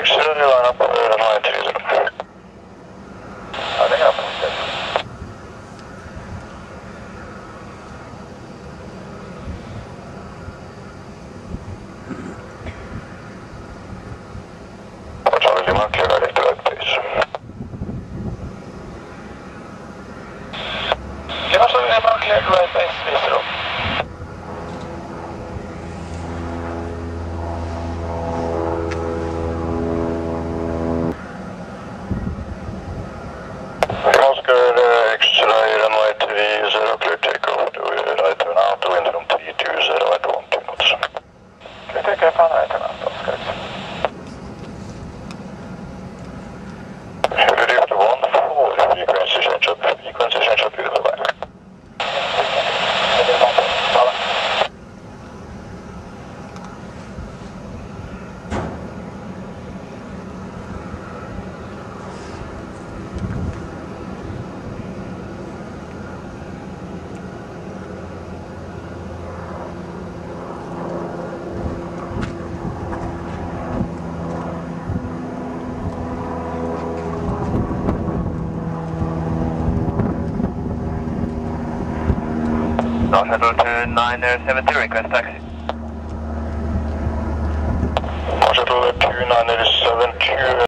extra line up runway 30. Ja, det är bra. Charlie Lima, clear direct to right base. Charlie Lima, clear to right base, visar upp. Oscar extra runway 30, clear takeoff to right turn out, wind from 320 at 1 knots. Clear takeoff on right turn out, Oscar. Heavy drift 14, frequency change up, beautiful line. Now shuttle to 970, request taxi. Shuttle 2972.